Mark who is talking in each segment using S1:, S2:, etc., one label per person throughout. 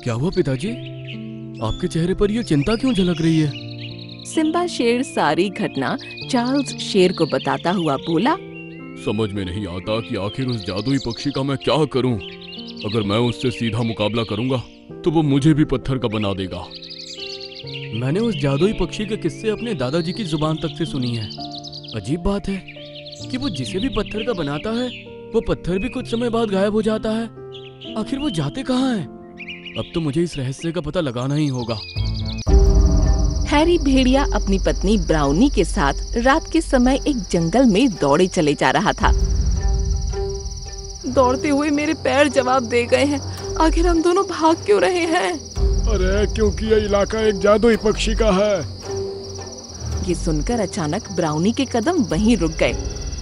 S1: क्या हुआ पिताजी? आपके चेहरे पर ये चिंता क्यों झलक रही है?
S2: सिम्बा शेर सारी घटना चार्ल्स शेर को बताता हुआ बोला,
S1: समझ में नहीं आता कि आखिर उस जादुई पक्षी का मैं क्या करूं। अगर मैं उससे सीधा मुकाबला करूंगा तो वो मुझे भी पत्थर का बना देगा। मैंने उस जादुई पक्षी के किस्से अपने दादाजी की जुबान तक से सुनी है। अजीब बात है कि वो जिसे भी पत्थर का बनाता है वो पत्थर भी कुछ समय बाद गायब हो जाता है। आखिर वो जाते कहाँ हैं? अब तो मुझे इस रहस्य का पता लगाना ही होगा।
S2: हैरी भेड़िया अपनी पत्नी ब्राउनी के साथ रात के समय एक जंगल में दौड़े चले जा रहा था। दौड़ते हुए मेरे पैर जवाब दे गए हैं। आखिर हम दोनों भाग क्यों रहे हैं?
S3: अरे क्योंकि ये इलाका एक जादुई पक्षी का है।
S2: ये सुनकर अचानक ब्राउनी के कदम वहीं रुक गए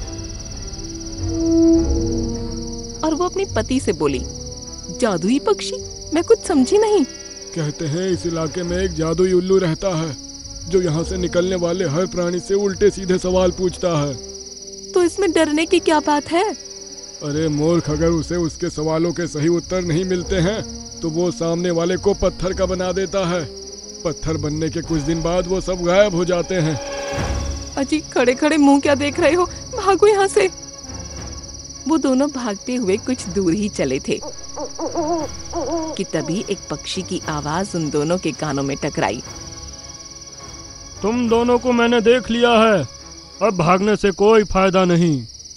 S2: और वो अपने पति से बोली, जादुई पक्षी? मैं कुछ समझी नहीं।
S3: कहते हैं इस इलाके में एक जादुई उल्लू रहता है जो यहाँ से निकलने वाले हर प्राणी से उल्टे सीधे सवाल पूछता है।
S2: तो इसमें डरने की क्या बात है?
S3: अरे मूर्ख, अगर उसे उसके सवालों के सही उत्तर नहीं मिलते हैं तो वो सामने वाले को पत्थर का बना देता है। पत्थर बनने के कुछ दिन बाद वो सब गायब हो जाते हैं।
S2: अजी, खड़े खड़े मुंह क्या देख रहे हो? भागो यहाँ से। वो दोनों भागते हुए कुछ दूर ही चले थे कि तभी एक पक्षी की आवाज उन दोनों के कानों में टकराई।
S3: तुम दोनों को मैंने देख लिया है, अब भागने से कोई फायदा नहीं।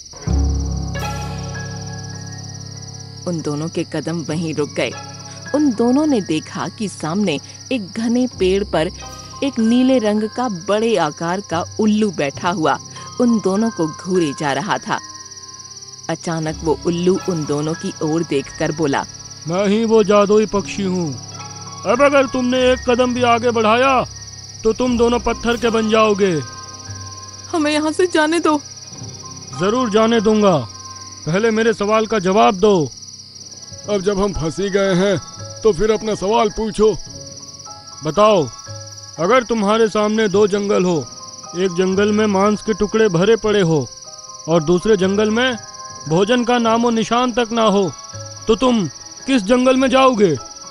S2: उन दोनों के कदम वहीं रुक गए। उन दोनों ने देखा कि सामने एक घने पेड़ पर एक नीले रंग का बड़े आकार का उल्लू बैठा हुआ उन दोनों को घूरे जा रहा था। अचानक वो उल्लू उन दोनों की ओर देखकर बोला,
S3: मैं ही वो जादुई पक्षी हूँ। अब अगर तुमने एक कदम भी आगे बढ़ाया तो तुम दोनों पत्थर के बन जाओगे।
S2: हमें यहाँ से जाने दो।
S3: जरूर जाने दूंगा, पहले मेरे सवाल का जवाब दो। अब जब हम फंसी गए हैं तो फिर अपना सवाल पूछो। बताओ, अगर तुम्हारे सामने दो जंगल हो, एक जंगल में मांस के टुकड़े भरे पड़े हो और दूसरे जंगल में भोजन का नामो निशान तक ना हो, तो तुम किस जंगल में जाओगे?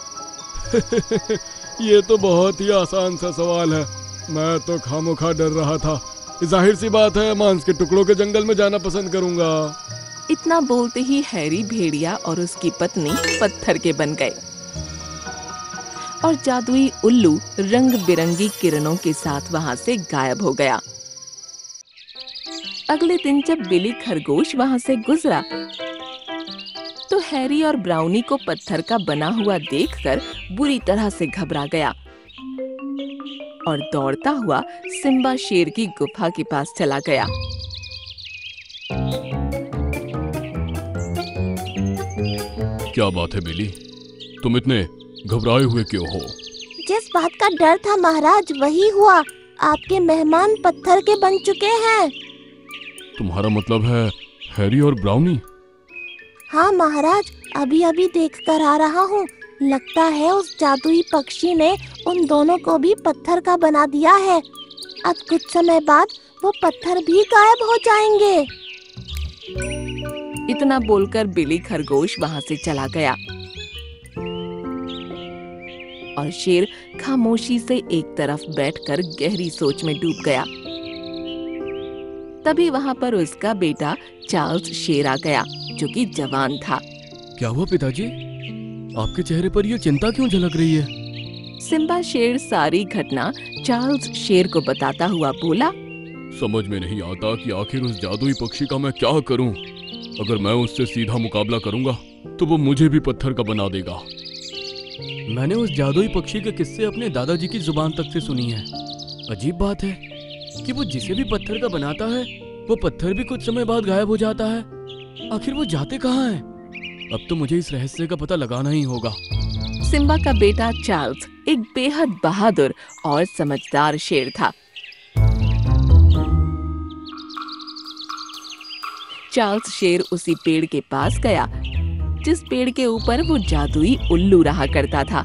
S3: ये तो बहुत ही आसान सा सवाल है। मैं तो खामोखा डर रहा था। जाहिर सी बात है, मांस के टुकड़ों के जंगल में जाना पसंद करूंगा।
S2: इतना बोलते ही हैरी भेड़िया और उसकी पत्नी पत्थर के बन गए और जादुई उल्लू रंग बिरंगी किरणों के साथ वहां से गायब हो गया। अगले दिन जब बिली खरगोश वहां से गुजरा तो हैरी और ब्राउनी को पत्थर का बना हुआ देखकर बुरी तरह से घबरा गया और दौड़ता हुआ सिम्बा शेर की गुफा के पास चला गया।
S1: क्या बात है बिली, तुम इतने घबराए हुए क्यों हो?
S4: जिस बात का डर था महाराज, वही हुआ। आपके मेहमान पत्थर के बन चुके हैं।
S1: तुम्हारा मतलब है हैरी और ब्राउनी?
S4: हाँ महाराज, अभी अभी देख कर आ रहा हूँ। लगता है उस जादुई पक्षी ने उन दोनों को भी पत्थर का बना दिया है। अब कुछ समय बाद वो पत्थर भी गायब हो जाएंगे।
S2: इतना बोलकर बिली खरगोश वहां से चला गया और शेर खामोशी से एक तरफ बैठकर गहरी सोच में डूब गया। तभी वहां पर उसका बेटा चार्ल्स शेर आ गया, जो कि जवान था।
S1: क्या हुआ पिताजी? आपके चेहरे पर ये चिंता क्यों झलक रही है?
S2: सिम्बा शेर सारी घटना चार्ल्स शेर को बताता हुआ बोला,
S1: समझ में नहीं आता कि आखिर उस जादुई पक्षी का मैं क्या करूं। अगर मैं उससे सीधा मुकाबला करूंगा तो वो मुझे भी पत्थर का बना देगा। मैंने उस जादुई पक्षी के किस्से अपने दादाजी की जुबान तक से सुनी है। अजीब बात है कि वो जिसे भी पत्थर का बनाता है वो पत्थर भी कुछ समय बाद गायब हो जाता है। आखिर वो जाते कहाँ हैं? अब तो मुझे इस रहस्य का पता लगाना ही होगा।
S2: सिम्बा का बेटा चार्ल्स एक बेहद बहादुर और समझदार शेर था। चार्ल्स शेर उसी पेड़ के पास गया जिस पेड़ के ऊपर वो जादुई उल्लू रहा करता था।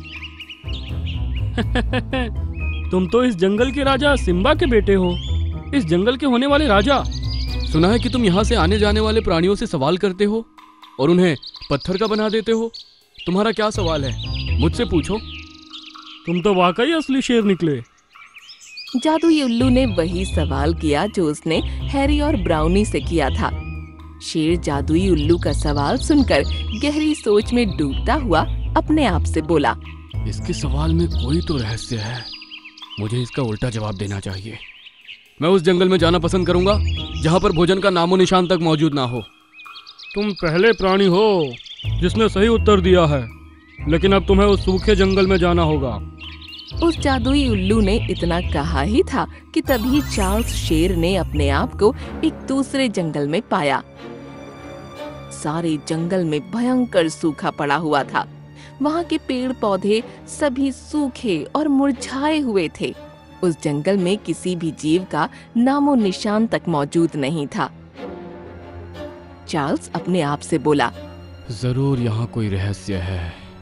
S3: तुम तो इस जंगल के राजा सिम्बा के बेटे हो, इस जंगल के होने वाले राजा।
S1: सुना है कि तुम यहाँ से आने जाने वाले प्राणियों से सवाल करते हो और उन्हें पत्थर का बना देते हो। तुम्हारा क्या सवाल है? मुझसे पूछो।
S3: तुम तो वाकई असली शेर निकले।
S2: जादुई उल्लू ने वही सवाल किया जो उसने हैरी और ब्राउनी से किया था। शेर जादुई उल्लू का सवाल सुनकर गहरी सोच में डूबता हुआ अपने आप से बोला,
S1: इसके सवाल में कोई तो रहस्य है। मुझे इसका उल्टा जवाब देना चाहिए। मैं उस जंगल में जाना पसंद करूंगा जहां पर भोजन का नामो निशान तक मौजूद ना हो।
S3: तुम पहले प्राणी हो जिसने सही उत्तर दिया है, लेकिन अब तुम्हें उस सूखे जंगल में जाना होगा।
S2: उस जादुई उल्लू ने इतना कहा ही था कि तभी चार्ल्स शेर ने अपने आप को एक दूसरे जंगल में पाया। सारे जंगल में भयंकर सूखा पड़ा हुआ था। वहाँ के पेड़ पौधे सभी सूखे और मुरझाए हुए थे। उस जंगल में किसी भी जीव का नामो निशान तक मौजूद नहीं था। चार्ल्स अपने आप से बोला,
S1: जरूर यहाँ कोई रहस्य है।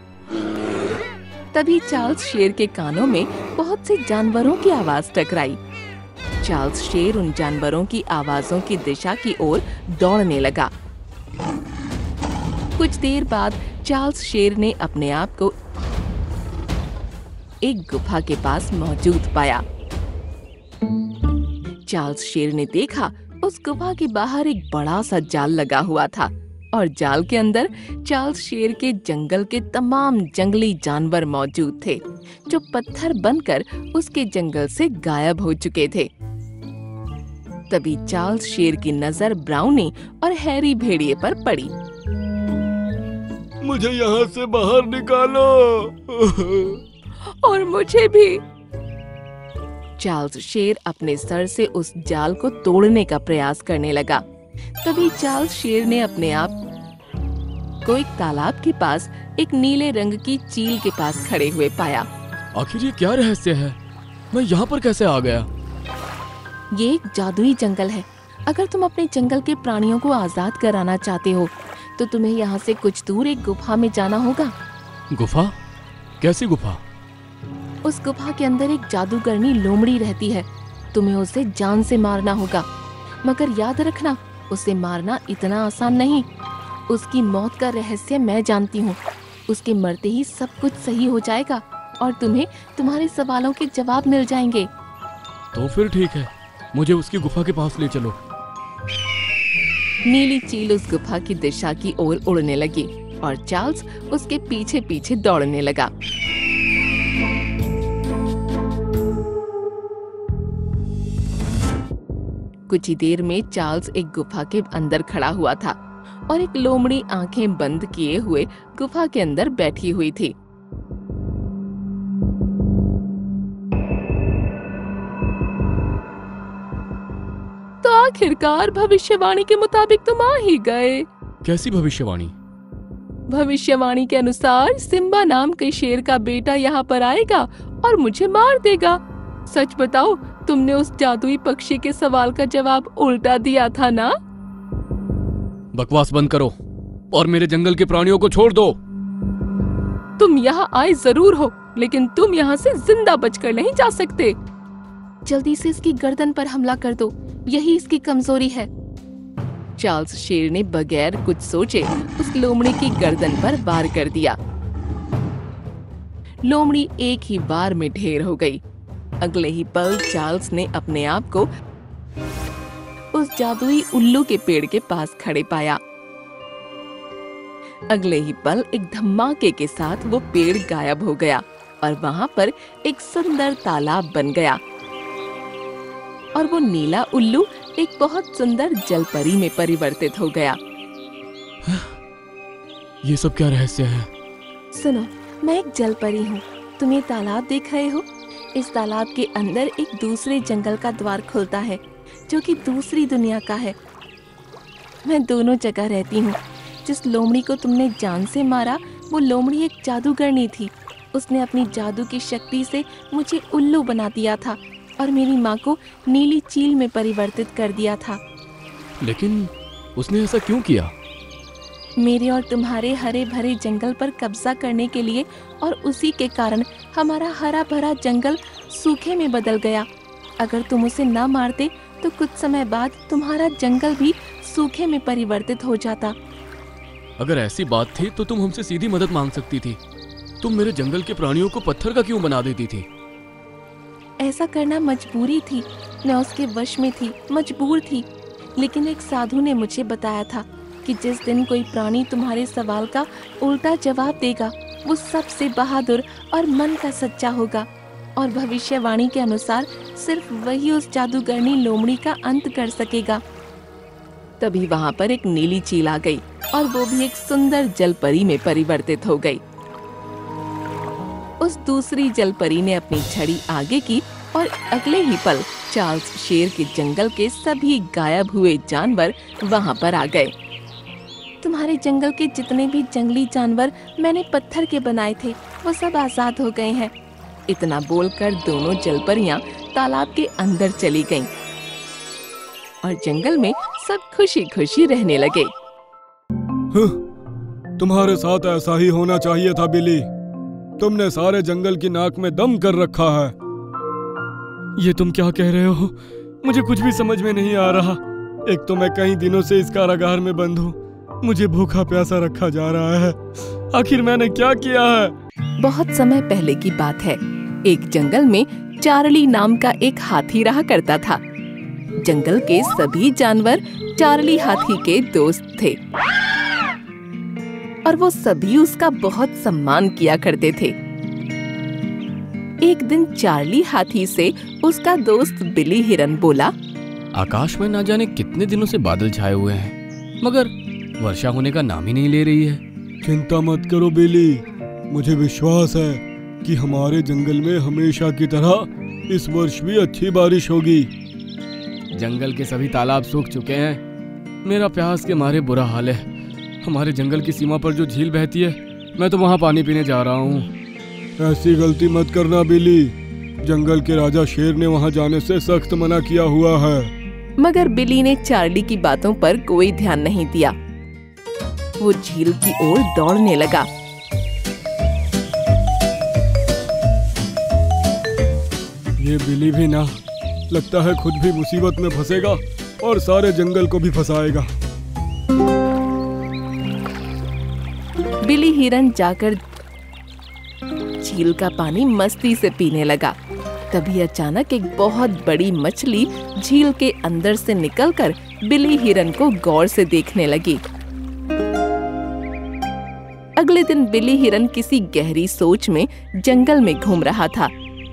S2: तभी चार्ल्स शेर के कानों में बहुत से जानवरों की आवाज टकराई। चार्ल्स शेर उन जानवरों की आवाजों की दिशा की ओर दौड़ने लगा। कुछ देर बाद चार्ल्स शेर ने अपने आप को एक गुफा के पास मौजूद पाया। चार्ल्स शेर ने देखा उस गुफा के बाहर एक बड़ा सा जाल लगा हुआ था और जाल के अंदर चार्ल्स शेर के जंगल के तमाम जंगली जानवर मौजूद थे जो पत्थर बनकर उसके जंगल से गायब हो चुके थे। तभी चार्ल्स शेर की नजर ब्राउनी और हैरी भेड़िए पर पड़ी।
S3: मुझे यहाँ से बाहर निकालो।
S2: और मुझे भी। चार्ल्स शेर अपने सर से उस जाल को तोड़ने का प्रयास करने लगा। तभी चार्ल्स शेर ने अपने आप को एक तालाब के पास एक नीले रंग की चील के पास खड़े हुए पाया।
S1: आखिर ये क्या रहस्य है? मैं यहाँ पर कैसे आ गया?
S2: ये एक जादुई जंगल है। अगर तुम अपने जंगल के प्राणियों को आजाद कराना चाहते हो तो तुम्हें यहाँ से कुछ दूर एक गुफा में जाना होगा।
S1: गुफा? कैसी गुफा?
S2: उस गुफा के अंदर एक जादूगरनी लोमड़ी रहती है। तुम्हें उसे जान से मारना होगा, मगर याद रखना उसे मारना इतना आसान नहीं। उसकी मौत का रहस्य मैं जानती हूँ। उसके मरते ही सब कुछ सही हो जाएगा और तुम्हें तुम्हारे सवालों के जवाब मिल जाएंगे।
S1: तो फिर ठीक है, मुझे उसकी गुफा के पास ले चलो।
S2: नीली चील उस गुफा की दिशा की ओर उड़ने लगी और चार्ल्स उसके पीछे पीछे दौड़ने लगा। कुछ ही देर में चार्ल्स एक गुफा के अंदर खड़ा हुआ था और एक लोमड़ी आंखें बंद किए हुए गुफा के अंदर बैठी हुई थी। तो आखिरकार भविष्यवाणी के मुताबिक तुम आ ही गए।
S1: कैसी भविष्यवाणी?
S2: भविष्यवाणी के अनुसार सिम्बा नाम के शेर का बेटा यहाँ पर आएगा और मुझे मार देगा। सच बताओ, तुमने उस जादुई पक्षी के सवाल का जवाब उल्टा दिया था ना?
S1: बकवास बंद करो और मेरे जंगल के प्राणियों को छोड़ दो।
S2: तुम यहाँ आए जरूर हो, लेकिन तुम यहाँ से जिंदा बचकर नहीं जा सकते। जल्दी से इसकी गर्दन पर हमला कर दो, यही इसकी कमजोरी है। चार्ल्स शेर ने बगैर कुछ सोचे उस लोमड़ी की गर्दन पर वार कर दिया। लोमड़ी एक ही बार में ढेर हो गई। अगले ही पल चार्ल्स ने अपने आप को उस जादुई उल्लू के पेड़ के पास खड़े पाया। अगले ही पल एक धमाके के साथ वो पेड़ गायब हो गया और वहां पर एक सुंदर तालाब बन गया और वो नीला उल्लू एक बहुत सुंदर जलपरी में परिवर्तित हो गया।
S1: ये सब क्या रहस्य है?
S4: सुनो, मैं एक जलपरी हूँ। तुम ये तालाब देख रहे हो? इस तालाब के अंदर एक दूसरे जंगल का द्वार खुलता है जो कि दूसरी दुनिया का है। मैं दोनों जगह रहती हूँ। जिस लोमड़ी को तुमने जान से मारा, वो लोमड़ी एक जादूगरनी थी। उसने अपनी जादू की शक्ति से मुझे उल्लू बना दिया था और मेरी माँ को नीली चील में परिवर्तित कर दिया था।
S1: लेकिन उसने ऐसा क्यों किया?
S4: मेरे और तुम्हारे हरे भरे जंगल पर कब्जा करने के लिए, और उसी के कारण हमारा हरा भरा जंगल सूखे में बदल गया। अगर तुम उसे न मारते तो कुछ समय बाद तुम्हारा जंगल भी सूखे में परिवर्तित हो जाता।
S1: अगर ऐसी बात थी तो तुम हमसे सीधी मदद मांग सकती थी। तुम मेरे जंगल के प्राणियों को पत्थर का क्यों बना देती थी?
S2: ऐसा करना मजबूरी थी, मैं उसके वश में थी, मजबूर थी। लेकिन एक साधु ने मुझे बताया था कि जिस दिन कोई प्राणी तुम्हारे सवाल का उल्टा जवाब देगा, वो सबसे बहादुर और मन का सच्चा होगा, और भविष्यवाणी के अनुसार सिर्फ वही उस जादूगरनी लोमड़ी का अंत कर सकेगा। तभी वहाँ पर एक नीली चील आ गई और वो भी एक सुंदर जलपरी में परिवर्तित हो गई। उस दूसरी जलपरी ने अपनी छड़ी आगे की और अगले ही पल चार्ल्स शेर के जंगल के सभी गायब हुए जानवर वहाँ पर आ गए। तुम्हारे जंगल के जितने भी जंगली जानवर मैंने पत्थर के बनाए थे, वो सब आजाद हो गए हैं। इतना बोलकर दोनों जलपरियां तालाब के अंदर चली गईं और जंगल में सब खुशी खुशी रहने लगे।
S3: तुम्हारे साथ ऐसा ही होना चाहिए था बिली। तुमने सारे जंगल की नाक में दम कर रखा है। ये तुम क्या कह रहे हो? मुझे कुछ भी समझ में नहीं आ रहा। एक तो मैं कई दिनों से इस कारागार में बंद हूँ, मुझे भूखा प्यासा रखा जा रहा है। आखिर मैंने क्या किया है?
S2: बहुत समय पहले की बात है। एक जंगल में चार्ली नाम का एक हाथी रहा करता था। जंगल के सभी जानवर चार्ली हाथी के दोस्त थे और वो सभी उसका बहुत सम्मान किया करते थे। एक दिन चार्ली हाथी से उसका दोस्त बिली हिरन बोला,
S1: आकाश में ना जाने कितने दिनों से बादल छाए हुए हैं, मगर वर्षा होने का नाम ही नहीं ले रही है।
S3: चिंता मत करो बिली, मुझे विश्वास है कि हमारे जंगल में हमेशा की तरह इस वर्ष भी अच्छी बारिश होगी।
S1: जंगल के सभी तालाब सूख चुके हैं। मेरा प्यास के मारे बुरा हाल है। हमारे जंगल की सीमा पर जो झील बहती है, मैं तो वहाँ पानी पीने जा रहा हूँ।
S3: ऐसी गलती मत करना बिली। जंगल के राजा शेर ने वहाँ जाने से सख्त मना किया हुआ है।
S2: मगर बिली ने चार्ली की बातों पर कोई ध्यान नहीं दिया। वो झील की ओर दौड़ने लगा।
S3: ये बिली भी ना, लगता है खुद भी मुसीबत में फंसेगा और सारे जंगल को भी फंसाएगा।
S2: बिली हिरन जाकर झील का पानी मस्ती से पीने लगा। तभी अचानक एक बहुत बड़ी मछली झील के अंदर से निकलकर बिली हिरन को गौर से देखने लगी। अगले दिन बिली हिरन किसी गहरी सोच में जंगल में घूम रहा था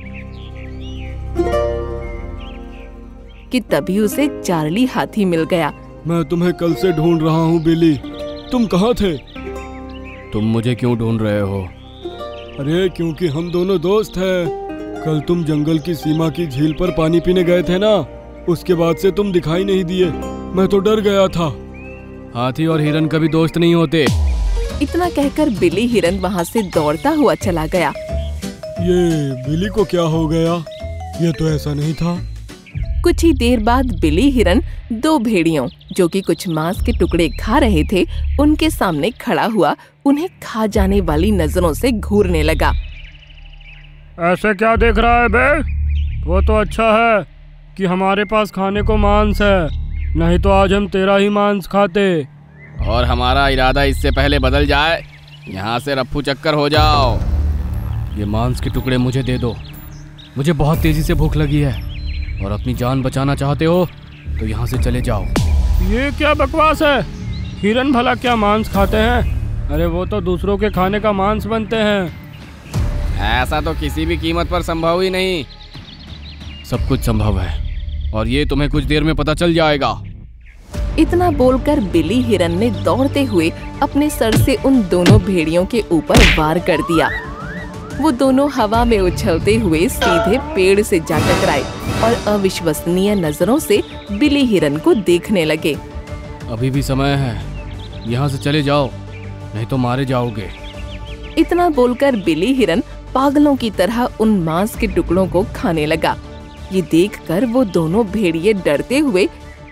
S2: कि तभी उसे चार्ली हाथी मिल गया।
S3: मैं तुम्हें कल से ढूंढ रहा हूँ बिली, तुम कहाँ थे?
S1: तुम मुझे क्यों ढूंढ रहे हो?
S3: अरे क्योंकि हम दोनों दोस्त हैं। कल तुम जंगल की सीमा की झील पर पानी पीने गए थे ना, उसके बाद से तुम दिखाई नहीं दिए। मैं तो डर गया था।
S1: हाथी और हिरन कभी दोस्त नहीं होते।
S2: इतना कहकर बिली हिरन वहाँ से दौड़ता हुआ चला गया।
S3: ये बिली को क्या हो गया? ये तो ऐसा नहीं था।
S2: कुछ ही देर बाद बिली हिरन दो भेड़ियों जो कि कुछ मांस के टुकड़े खा रहे थे, उनके सामने खड़ा हुआ उन्हें खा जाने वाली नजरों से घूरने लगा।
S3: ऐसे क्या देख रहा है बे? वो तो अच्छा है कि हमारे पास खाने को मांस है, नहीं तो आज हम तेरा ही मांस खाते।
S1: और हमारा इरादा इससे पहले बदल जाए, यहाँ से रफ्फू चक्कर हो जाओ। ये मांस के टुकड़े मुझे दे दो। मुझे बहुत तेजी से भूख लगी है और अपनी जान बचाना चाहते हो तो यहाँ से चले जाओ।
S3: ये क्या बकवास है? हिरन भला क्या मांस खाते हैं? अरे वो तो दूसरों के खाने का मांस बनते हैं।
S1: ऐसा तो किसी भी कीमत पर संभव ही नहीं। सब कुछ संभव है और ये तुम्हें कुछ देर में पता चल जाएगा।
S2: इतना बोलकर बिली हिरन ने दौड़ते हुए अपने सर से उन दोनों भेड़ियों के ऊपर वार कर दिया। वो दोनों हवा में उछलते हुए सीधे पेड़ से जा टकराए और अविश्वसनीय नजरों से बिली हिरन को देखने लगे।
S1: अभी भी समय है, यहाँ से चले जाओ, नहीं तो मारे जाओगे।
S2: इतना बोलकर बिली हिरन पागलों की तरह उन मांस के टुकड़ों को खाने लगा। ये देखकर वो दोनों भेड़िए डरते हुए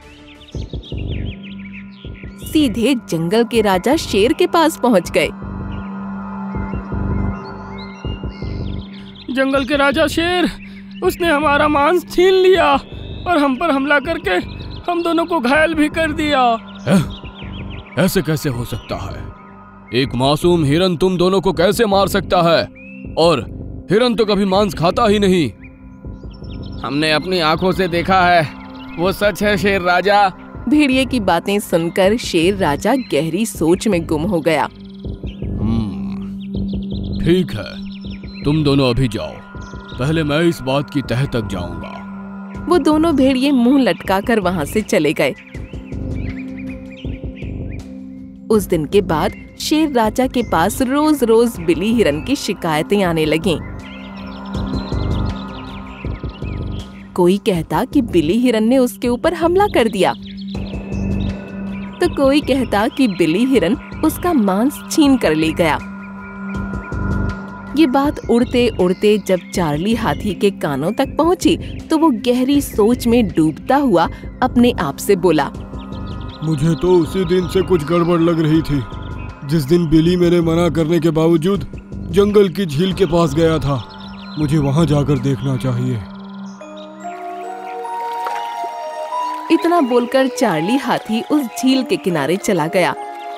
S2: सीधे जंगल के राजा शेर के पास पहुंच गए।
S3: जंगल के राजा शेर, उसने हमारा मांस छीन लिया और हम पर हमला करके हम दोनों को घायल भी कर दिया।
S1: ऐसे कैसे हो सकता है? एक मासूम हिरन तुम दोनों को कैसे मार सकता है? और हिरन तो कभी मांस खाता ही नहीं। हमने अपनी आंखों से देखा है, वो सच है शेर राजा।
S2: भेड़िए की बातें सुनकर शेर राजा गहरी सोच में गुम हो गया।
S1: ठीक है, तुम दोनों अभी जाओ, पहले मैं इस बात की तह तक जाऊंगा।
S2: वो दोनों भेड़िए मुंह लटकाकर वहां से चले गए। उस दिन के बाद शेर राजा के पास रोज रोज बिली हिरन की शिकायतें आने लगीं। कोई कहता कि बिली हिरन ने उसके ऊपर हमला कर दिया, तो कोई कहता कि बिली हिरन उसका मांस छीन कर ले गया। ये बात उड़ते उड़ते जब चार्ली हाथी के कानों तक पहुंची तो वो गहरी सोच में डूबता हुआ अपने आप से बोला,
S3: मुझे तो उसी दिन से कुछ गड़बड़ लग रही थी, जिस दिन बिली मेरे मना करने के बावजूद जंगल की झील के पास गया था। मुझे वहां जाकर देखना चाहिए।
S2: इतना बोलकर चार्ली हाथी उस झील के किनारे चला गया।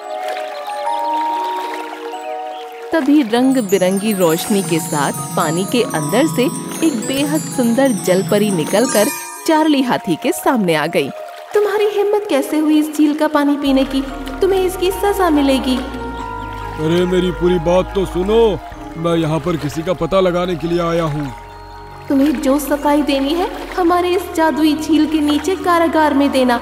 S2: तभी रंग बिरंगी रोशनी के साथ पानी के अंदर से एक बेहद सुंदर जलपरी निकलकर चार्ली हाथी के सामने आ गई। तुम्हारी हिम्मत कैसे हुई इस झील का पानी पीने की? तुम्हें इसकी सजा मिलेगी।
S3: अरे मेरी पूरी बात तो सुनो, मैं यहाँ पर किसी का पता लगाने के लिए आया हूँ।
S2: तुम्हें जो सफाई देनी है हमारे इस जादुई झील के नीचे कारागार में देना।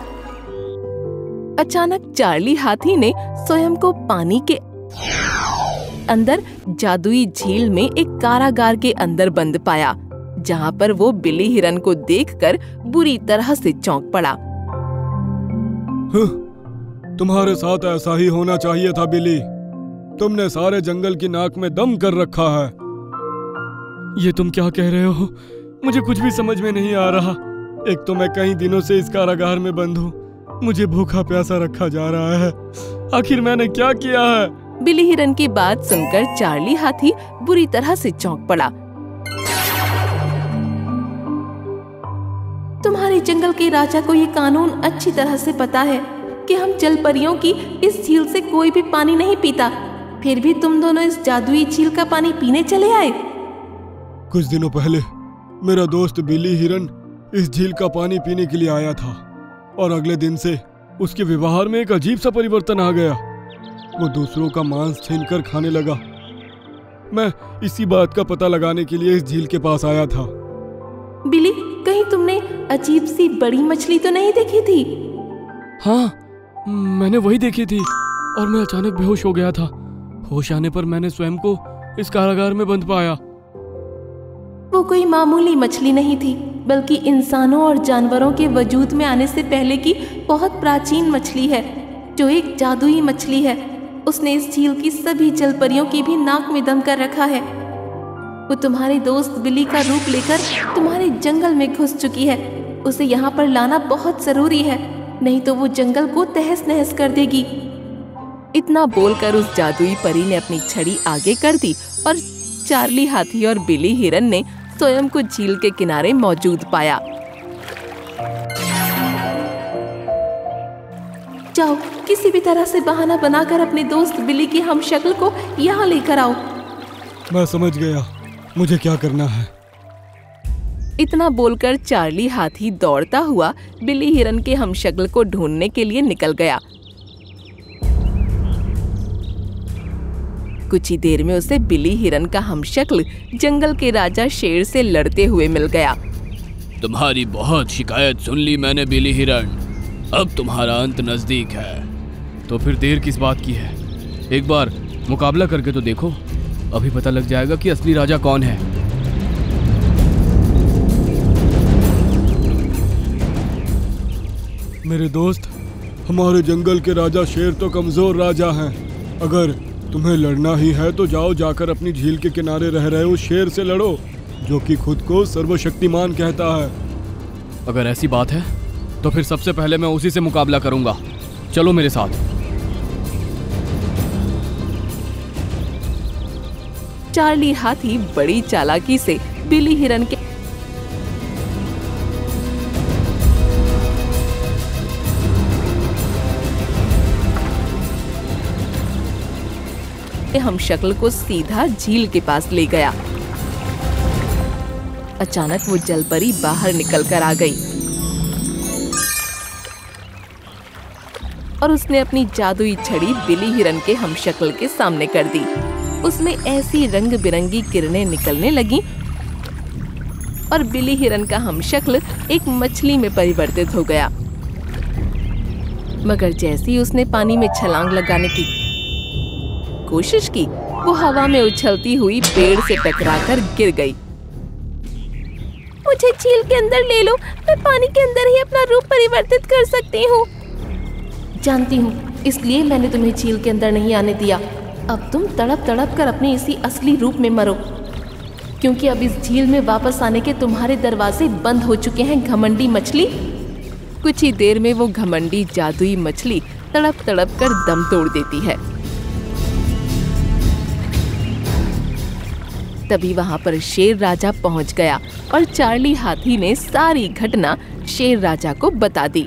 S2: अचानक चार्ली हाथी ने स्वयं को पानी के अंदर जादुई झील में एक कारागार के अंदर बंद पाया, जहाँ पर वो बिली हिरन को देखकर बुरी तरह से चौंक पड़ा।
S3: तुम्हारे साथ ऐसा ही होना चाहिए था बिली। तुमने सारे जंगल की नाक में दम कर रखा है। ये तुम क्या कह रहे हो? मुझे कुछ भी समझ में नहीं आ रहा। एक तो मैं कई दिनों से इस कारागार में बंद हूँ, मुझे भूखा प्यासा रखा जा रहा है। आखिर मैंने क्या किया है?
S2: बिली हिरन की बात सुनकर चार्ली हाथी बुरी तरह से चौंक पड़ा। तुम्हारे जंगल के राजा को ये कानून अच्छी तरह से पता है कि हम जलपरियों की इस झील से कोई भी पानी नहीं पीता, फिर भी तुम दोनों इस जादुई झील का पानी पीने चले आए।
S3: कुछ दिनों पहले मेरा दोस्त बिली हिरन इस झील का पानी पीने के लिए आया था और अगले दिन से उसके व्यवहार में एक अजीब सा परिवर्तन आ गया। वो दूसरों का मांस छीनकर खाने लगा। मैं इसी बात का पता लगाने के लिए इस झील के पास आया था।
S2: बिली, कहीं तुमने अजीब सी बड़ी मछली तो नहीं देखी थी?
S1: हाँ, मैंने वही देखी थी और मैं अचानक बेहोश हो गया था। होश आने पर मैंने स्वयं को इस कारागार में बंद पाया।
S2: वो कोई मामूली मछली नहीं थी, बल्कि इंसानों और जानवरों के वजूद में आने से पहले की बहुत प्राचीन मछली है, जो एक जादुई मछली है। उसने इस झील की सभी जलपरियों की भी नाक में दम कर रखा है। वो तुम्हारे दोस्त बिली का रूप लेकर तुम्हारे जंगल में घुस चुकी है। उसे यहाँ पर लाना बहुत जरूरी है, नहीं तो वो जंगल को तहस नहस कर देगी। इतना बोलकर उस जादुई परी ने अपनी छड़ी आगे कर दी और चार्ली हाथी और बिली हिरन ने स्वयं को झील के किनारे मौजूद पाया। जाओ, किसी भी तरह से बहाना बनाकर अपने दोस्त बिली की हमशक्ल को यहाँ लेकर आओ।
S3: मैं समझ गया, मुझे क्या करना है।
S2: इतना बोलकर चार्ली हाथी दौड़ता हुआ बिली हिरन के हमशक्ल को ढूंढने के लिए निकल गया। कुछ ही देर में उसे बिली हिरन का हमशक्ल जंगल के राजा शेर से लड़ते हुए मिल गया।
S1: तुम्हारी बहुत शिकायत सुन ली मैंने बिली हिरन, अब तुम्हारा अंत नजदीक है। तो फिर देर किस बात की है? एक बार मुकाबला करके तो देखो, अभी पता लग जाएगा कि असली राजा कौन है।
S3: मेरे दोस्त, हमारे जंगल के राजा शेर तो कमजोर राजा हैं। अगर तुम्हें लड़ना ही है तो जाओ, जाकर अपनी झील के किनारे रह रहे उस शेर से लड़ो, जो कि खुद को सर्वशक्तिमान कहता है।
S1: अगर ऐसी बात है तो फिर सबसे पहले मैं उसी से मुकाबला करूंगा। चलो मेरे साथ।
S2: चार्ली हाथी बड़ी चालाकी से बिली हिरन के हमशक्ल को सीधा झील के पास ले गया। अचानक वो जलपरी बाहर निकलकर आ गई और उसने अपनी जादुई छड़ी बिली हिरन के हमशक्ल के सामने कर दी। उसमें ऐसी रंग बिरंगी किरणें निकलने लगीं और बिली हिरन का हमशक्ल एक मछली में परिवर्तित हो गया। मगर जैसे ही उसने पानी में छलांग लगाने की कोशिश की, वो हवा में उछलती हुई पेड़ से टकराकर गिर गई।
S4: मुझे झील के अंदर ले लो, मैं पानी के अंदर ही अपना रूप परिवर्तित कर सकती हूँ।
S2: जानती हूँ, इसलिए मैंने तुम्हें झील के अंदर नहीं आने दिया। अब तुम तड़प तड़प कर अपने इसी असली रूप में मरो, क्योंकि अब इस झील में वापस आने के तुम्हारे दरवाजे बंद हो चुके हैं, घमंडी मछली। कुछ ही देर में वो घमंडी जादुई मछली तड़प तड़प कर दम तोड़ देती है। तभी वहां पर शेर राजा पहुंच गया और चार्ली हाथी ने सारी घटना शेर राजा को बता दी।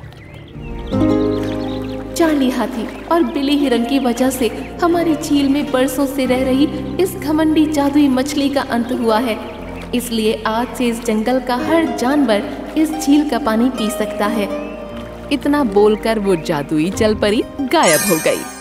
S2: चार्ली हाथी और बिली हिरन की वजह से हमारी झील में बरसों से रह रही इस घमंडी जादुई मछली का अंत हुआ है, इसलिए आज से इस जंगल का हर जानवर इस झील का पानी पी सकता है। इतना बोलकर वो जादुई जलपरी गायब हो गई।